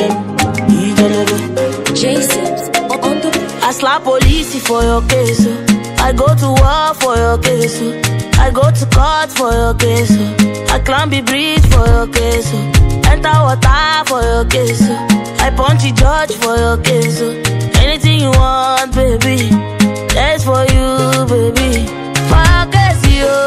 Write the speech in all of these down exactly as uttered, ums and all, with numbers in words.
Jason, on the I slap police for your case. I go to war for your case. I go to court for your case. I climb the bridge for your case. Enter water for your case. I punch the judge for your case. Anything you want, baby, that's for you, baby. For your case, yo.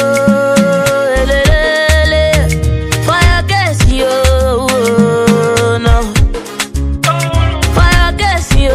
For your case, yo. No. For your case, yo.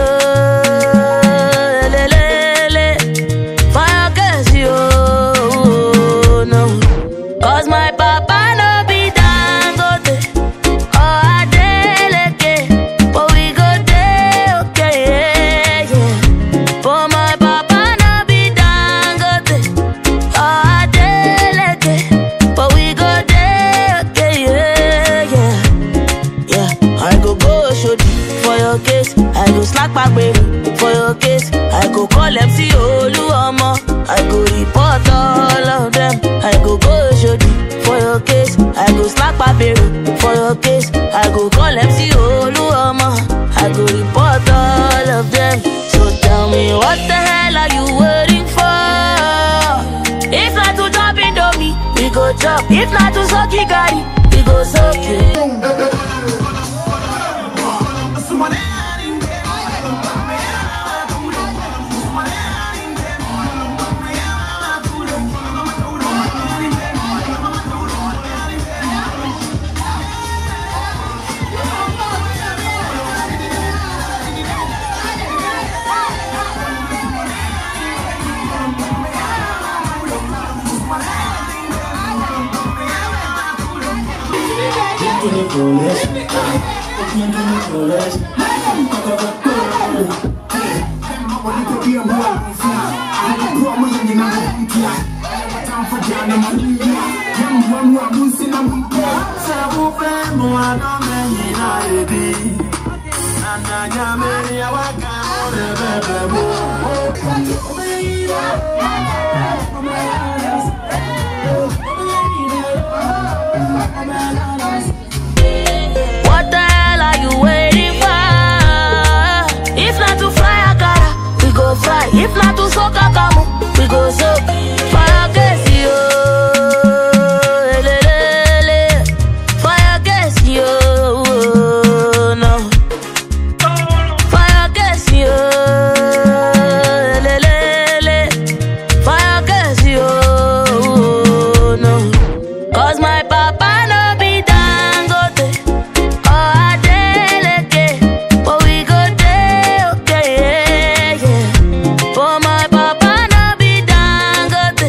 For your case, yo. No. Cause my papa no be Dangote or Adeleke, but we go there, okay, yeah, yeah. For my papa no be Dangote or Adeleke, but we go there, okay, yeah, yeah, yeah. I go go shoot for your case, I go slack back baby for your case, I go call M C Oluomo, I go report all of them, I go go shoot for your case, I go slack baby for your case, I go call M C Oluomo, I go report all of them. So tell me what the hell are you waiting for? If not to drop Indomie, we go chop. If not to suck Gary, we go suck it. What the hell are you waiting for? If not to fly Akara, we go fly. If not to soak Akamu, we go soak. Fire case, yo. Fire case, yo. No. Fire case, yo. Fire case, yo. No. Cause my papa no be Dangote or Adeleke, but we go there, okay, yeah, yeah. For my papa no be Dangote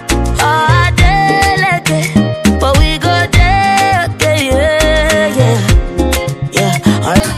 or Adeleke, but we go there, okay, yeah, yeah, yeah. Alright.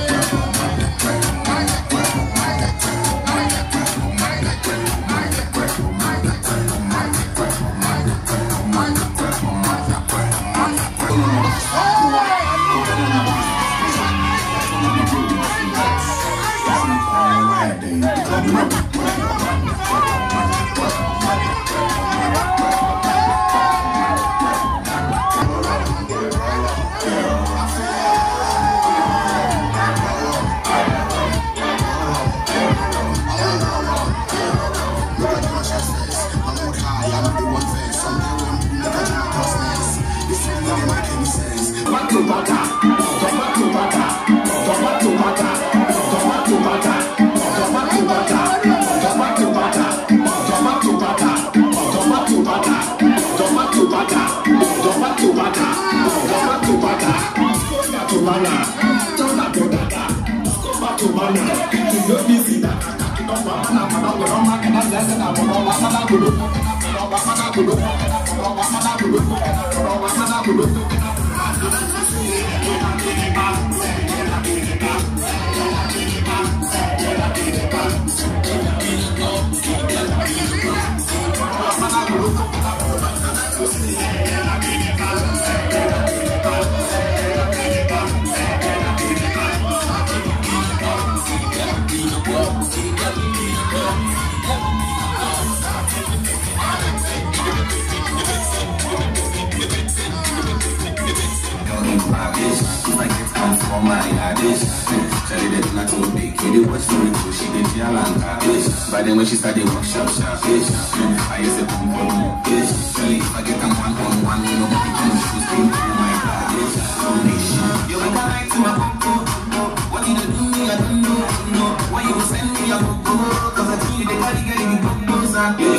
Like it's Charlie did not to big, you watch me too, she did Yalanka. But then when she started work sharp, sharp, I used to come for more. Charlie, if I get them one on one, you know, you can shoot me through my car. You make a right to my uncle. What did you do me? I don't know. Why you send me a go? Cause I told you the body getting good.